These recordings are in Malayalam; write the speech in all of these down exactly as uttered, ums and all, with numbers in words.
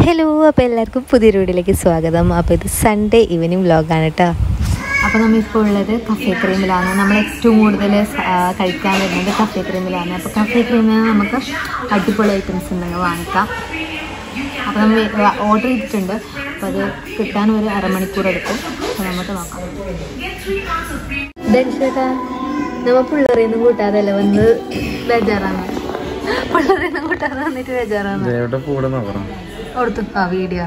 ഹലോ, അപ്പോൾ എല്ലാവർക്കും പുതിയൊരു വീഡിയോയിലേക്ക് സ്വാഗതം. അപ്പോൾ ഇത് സൺഡേ ഈവനിങ് വ്ലോഗാണ് കേട്ടോ. അപ്പോൾ നമ്മളിപ്പോൾ ഉള്ളത് കഫേക്രീമിലാണ്. നമ്മൾ ഏറ്റവും കൂടുതൽ കഴിക്കാൻ വരുന്നത് കഫേക്രീമിലാണ്. അപ്പോൾ കഫേക്രീമിൽ നമുക്ക് അടിപൊളി ഐറ്റംസ് ഉണ്ടെങ്കിൽ വാങ്ങിക്കാം. അപ്പോൾ നമ്മൾ ഓർഡർ ചെയ്തിട്ടുണ്ട്. അപ്പോൾ അത് കിട്ടാൻ ഒരു അരമണിക്കൂർ എടുക്കും. അപ്പോൾ നമുക്ക് നോക്കാം. ധനുഷേട്ടാ, നമ്മൾ പിള്ളേരെയൊന്നും കൂട്ടാതല്ല വന്ന് ബേജാറാണ്. പിള്ളേരെയൊന്നും കൂട്ടാതെ വന്നിട്ട് ബേജാറാണ്. കൊടുത്തു ആ വീഡിയോ.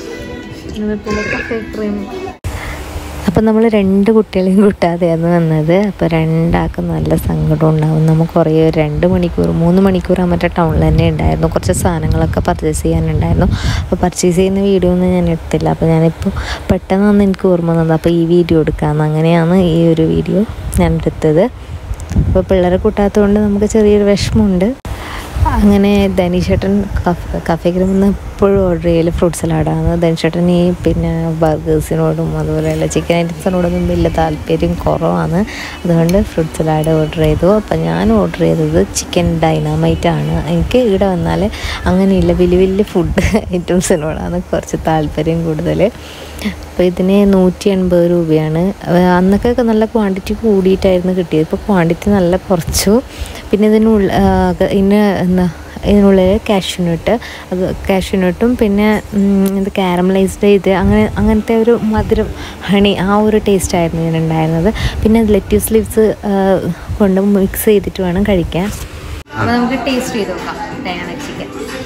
അപ്പം നമ്മൾ രണ്ട് കുട്ടികളെയും കൂട്ടാതെയാണ് വന്നത്. അപ്പോൾ രണ്ടാൾക്കും നല്ല സങ്കടം ഉണ്ടാവും. നമുക്ക് കുറേ രണ്ട് മണിക്കൂർ മൂന്ന് മണിക്കൂർ മറ്റേ ടൗണിൽ തന്നെ ഉണ്ടായിരുന്നു. കുറച്ച് സാധനങ്ങളൊക്കെ പർച്ചേസ് ചെയ്യാനുണ്ടായിരുന്നു. അപ്പോൾ പർച്ചേസ് ചെയ്യുന്ന വീഡിയോ ഒന്നും ഞാൻ എടുത്തില്ല. അപ്പോൾ ഞാനിപ്പോൾ പെട്ടെന്ന് വന്ന് എനിക്ക് ഓർമ്മ വന്നത്. അപ്പോൾ ഈ വീഡിയോ എടുക്കാമെന്ന്, അങ്ങനെയാണ് ഈ ഒരു വീഡിയോ ഞാൻ എടുത്തത്. അപ്പോൾ പിള്ളേരെ കൂട്ടാത്തതുകൊണ്ട് നമുക്ക് ചെറിയൊരു വിഷമമുണ്ട്. അങ്ങനെ ധനുഷേട്ടൻ കഫ് കഫേക്രീമിൽ നിന്ന് എപ്പോഴും ഓർഡർ ചെയ്യൽ ഫ്രൂട്ട് സലാഡാണ്. ധനുഷേട്ടൻ ഈ പിന്നെ ബർഗേഴ്സിനോടും അതുപോലെയുള്ള ചിക്കൻ ഐറ്റംസിനോടൊന്നും വലിയ താല്പര്യം കുറവാണ്. അതുകൊണ്ട് ഫ്രൂട്ട് സലാഡ് ഓർഡർ ചെയ്തു. അപ്പം ഞാൻ ഓർഡർ ചെയ്തത് ചിക്കൻ ഡൈനാമൈറ്റാണ്. എനിക്ക് ഇവിടെ വന്നാൽ അങ്ങനെയില്ല, വലിയ വലിയ ഫുഡ് ഐറ്റംസിനോടാണ് കുറച്ച് താല്പര്യം കൂടുതൽ. അപ്പോൾ ഇതിന് നൂറ്റി എൺപത് രൂപയാണ്. അന്നൊക്കെ നല്ല ക്വാണ്ടിറ്റി കൂടിയിട്ടായിരുന്നു കിട്ടിയത്. ഇപ്പോൾ ക്വാണ്ടിറ്റി നല്ല കുറച്ചു. പിന്നെ ഇതിനുള്ള ഇതിന് എന്താ ഇതിനുള്ളിൽ കാഷ്യൂനട്ട്, അത് കാഷ്യൂനട്ടും പിന്നെ ഇത് കാരമലൈസ്ഡ് ചെയ്ത് അങ്ങനെ അങ്ങനത്തെ ഒരു മധുരം ഹണി ആ ഒരു ടേസ്റ്റായിരുന്നു ഇതിനുണ്ടായിരുന്നത്. പിന്നെ ലെറ്റ്യൂസ് ലീവ്സ് കൊണ്ട് മിക്സ് ചെയ്തിട്ട് വേണം കഴിക്കാൻ. അപ്പോൾ നമുക്ക് ടേസ്റ്റ് ചെയ്ത് നോക്കാം ഡൈനാമിക് ചിക്കൻ.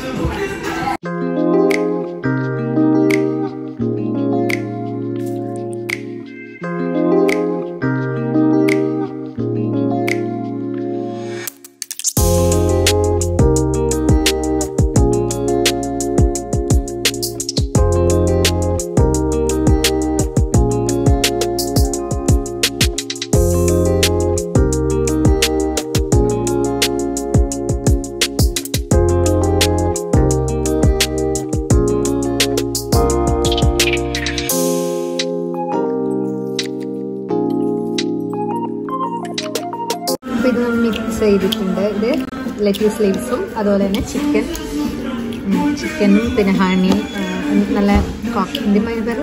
അപ്പോൾ ഇത് നമ്മൾ മിക്സ് ചെയ്തിട്ടുണ്ട്. ഇത് ലെറ്റ്യൂസ് ലീവ്സും അതുപോലെ തന്നെ ചിക്കൻ ചിക്കനും പിന്നെ ഹണി നല്ല കോക്കിൻ്റെ പേര്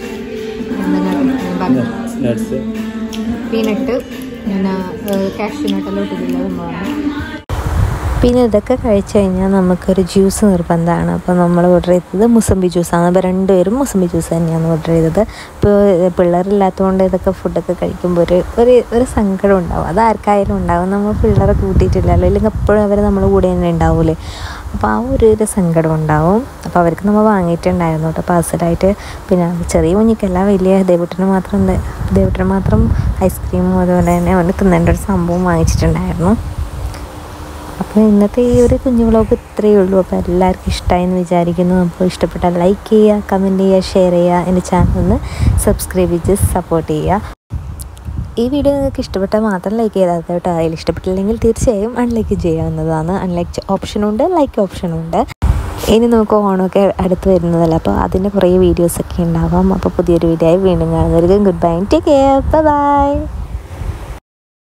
പീനട്ട് പിന്നെ കാഷ്യൂനട്ടെല്ലാം ഇട്ടിട്ടുള്ള സംഭവമാണ്. പിന്നെ ഇതൊക്കെ കഴിച്ച് കഴിഞ്ഞാൽ നമുക്കൊരു ജ്യൂസ് നിർബന്ധമാണ്. അപ്പോൾ നമ്മൾ ഓർഡർ ചെയ്തത് മുസംബി ജ്യൂസാണ്. അപ്പോൾ രണ്ടുപേരും മുസംബി ജ്യൂസ് തന്നെയാണ് ഓർഡർ ചെയ്തത്. ഇപ്പോൾ പിള്ളേരില്ലാത്തതുകൊണ്ട് ഇതൊക്കെ ഫുഡൊക്കെ കഴിക്കുമ്പോൾ ഒരു ഒരു ഒരു സങ്കടം ഉണ്ടാവും. അത് ആർക്കായാലും ഉണ്ടാവും. നമ്മൾ പിള്ളേരെ കൂട്ടിയിട്ടില്ലല്ലോ, ഇല്ലെങ്കിൽ എപ്പോഴും അവർ നമ്മുടെ കൂടെ തന്നെ ഉണ്ടാവില്ലേ. അപ്പോൾ ആ ഒരു ഒരു സങ്കടം ഉണ്ടാവും. അപ്പോൾ അവർക്ക് നമ്മൾ വാങ്ങിയിട്ടുണ്ടായിരുന്നു കേട്ടോ പാഴ്സലായിട്ട്. പിന്നെ ചെറിയ കുഞ്ഞിക്കല്ല, വലിയ ദേവുട്ടിന് മാത്രം ദേവുട്ടിന് മാത്രം ഐസ്ക്രീമും അതുപോലെ തന്നെ അവന് തിന്നേണ്ട ഒരു സംഭവം വാങ്ങിച്ചിട്ടുണ്ടായിരുന്നു. അപ്പോൾ ഇന്നത്തെ ഈ ഒരു കുഞ്ഞു വ്ലോഗ് ഇത്രയേ ഉള്ളൂ. അപ്പോൾ എല്ലാവർക്കും ഇഷ്ടമായി എന്ന് വിചാരിക്കുന്നു. അപ്പോൾ ഇഷ്ടപ്പെട്ടാൽ ലൈക്ക് ചെയ്യുക, കമൻറ്റ് ചെയ്യുക, ഷെയർ ചെയ്യുക. എൻ്റെ ചാനൽ ഒന്ന് സബ്സ്ക്രൈബ് ചെയ്ത് സപ്പോർട്ട് ചെയ്യുക. ഈ വീഡിയോ നിങ്ങൾക്ക് ഇഷ്ടപ്പെട്ടാൽ മാത്രം ലൈക്ക് ചെയ്താൽ കേട്ടോ. അതിൽ ഇഷ്ടപ്പെട്ടില്ലെങ്കിൽ തീർച്ചയായും അൺലൈക്ക് ചെയ്യാവുന്നതാണ്. അൺലൈക്ക് ഓപ്ഷനുണ്ട്, ലൈക്ക് ഓപ്ഷനുണ്ട്. ഇനി നമുക്ക് ഓണമൊക്കെ അടുത്ത് വരുന്നതല്ല, അപ്പോൾ അതിൻ്റെ കുറേ വീഡിയോസൊക്കെ ഉണ്ടാവാം. അപ്പോൾ പുതിയൊരു വീഡിയോ ആയി വീണ്ടും കാണുന്നവർക്ക് good bye, take care, bye by.